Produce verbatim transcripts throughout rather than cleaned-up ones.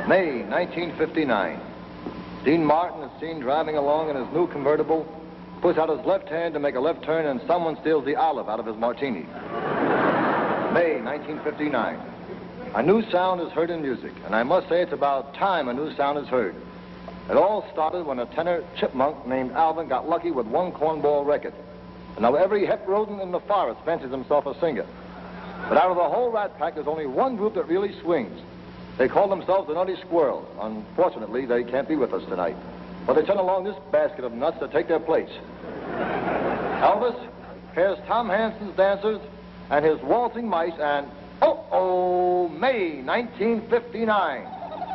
May nineteen fifty-nine. Dean Martin is seen driving along in his new convertible, puts out his left hand to make a left turn, and someone steals the olive out of his martini. May nineteen fifty-nine. A new sound is heard in music, and I must say it's about time a new sound is heard. It all started when a tenor chipmunk named Alvin got lucky with one cornball record. And now every het rodent in the forest fancies himself a singer. But out of the whole rat pack, there's only one group that really swings. They call themselves the Nutty Squirrels. Unfortunately, they can't be with us tonight. But they sent along this basket of nuts to take their place. Elvis, here's Tom Hansen's Dancers and his waltzing mice, and oh-oh, May nineteen fifty-nine.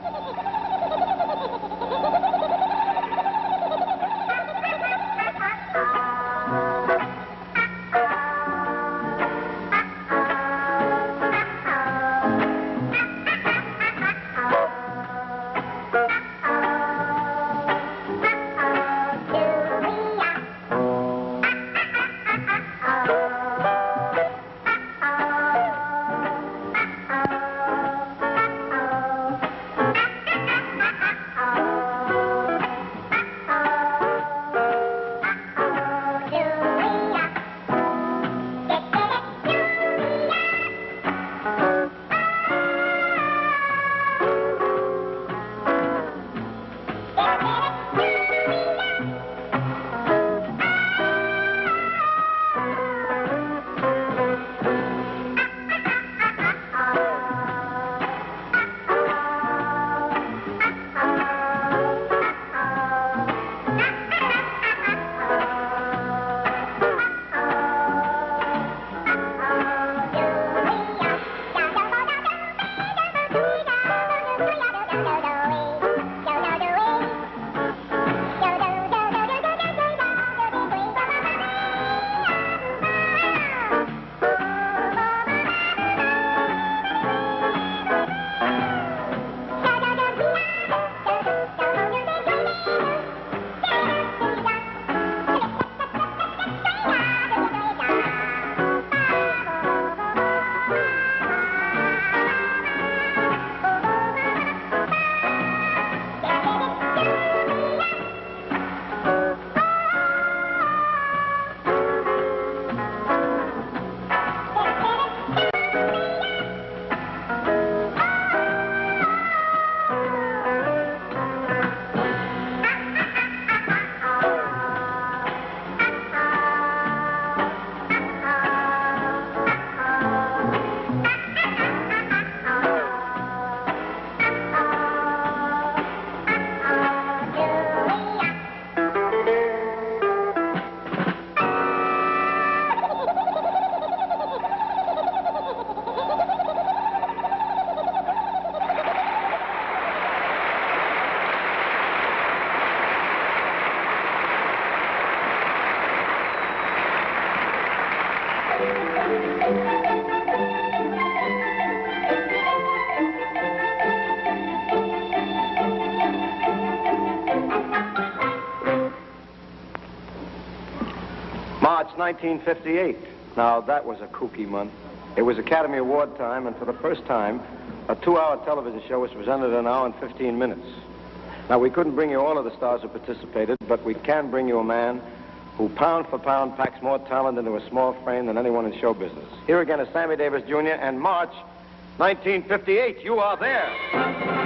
March nineteen fifty-eight. Now, that was a kooky month. It was Academy Award time, and for the first time, a two-hour television show was presented in an hour and fifteen minutes. Now, we couldn't bring you all of the stars who participated, but we can bring you a man who, pound for pound, packs more talent into a small frame than anyone in show business. Here again is Sammy Davis, Junior, and March nineteen fifty-eight. You are there.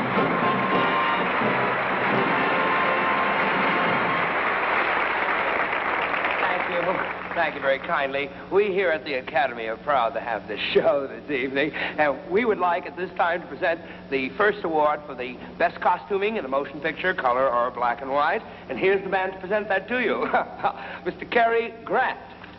Thank you very kindly. We here at the Academy are proud to have this show this evening, and we would like at this time to present the first award for the best costuming in a motion picture, color or black and white. And here's the man to present that to you, Mister Cary Grant.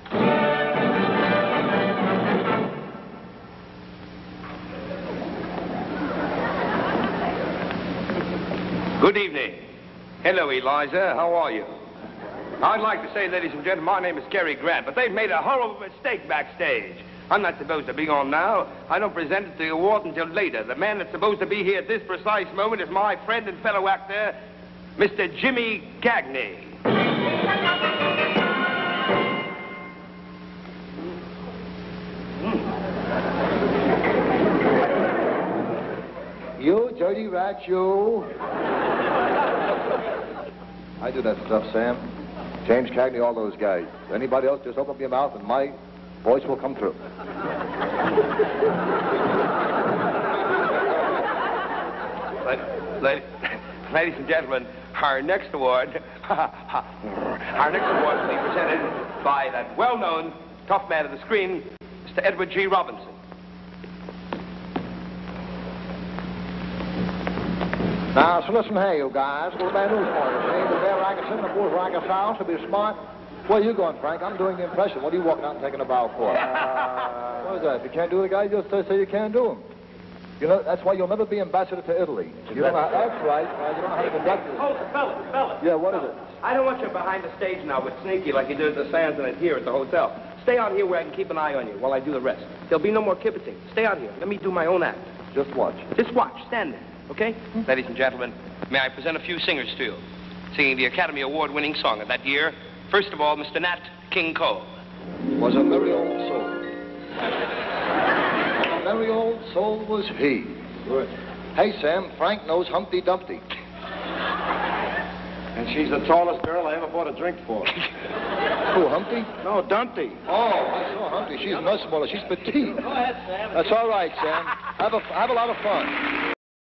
Good evening. Hello, Eliza. How are you? I'd like to say, ladies and gentlemen, my name is Cary Grant, but they've made a horrible mistake backstage. I'm not supposed to be on now. I don't present the award until later. The man that's supposed to be here at this precise moment is my friend and fellow actor, Mister Jimmy Cagney. You dirty rat, you. I do that stuff, Sam. James Cagney, all those guys. Anybody else, just open up your mouth and my voice will come through. Ladies, ladies and gentlemen, our next award, our next award will be presented by that well-known tough man of the screen, Mister Edward G. Robinson. Now, so listen here, you guys. Got a bad news for you. See, the bear racket sitting, the bull's racket sound, to be smart. Where are you going, Frank? I'm doing the impression. What are you walking out and taking a bow for? Uh, what is that? If you can't do the guy, just say you can't do him. You know, that's why you'll never be ambassador to Italy. You don't know how, that's right. Uh, you don't know how to conduct it. Oh, fellas, fellas. Yeah, what is it? I don't want you behind the stage now with Sneaky like you did at the Sands and here at the hotel. Stay out here where I can keep an eye on you while I do the rest. There'll be no more kibitzing. Stay out here. Let me do my own act. Just watch. Just watch. Stand there. Okay? Hmm? Ladies and gentlemen, may I present a few singers to you, singing the Academy Award-winning song of that year. First of all, Mister Nat King Cole. Was a merry old soul. A merry old soul was he. Good. Hey, Sam, Frank knows Humpty Dumpty. And she's the tallest girl I ever bought a drink for. Who, Humpty? No, Dumpty. Oh, I saw Humpty. She's much smaller. She's petite. Go ahead, Sam. That's all right, Sam. Have a, have a lot of fun.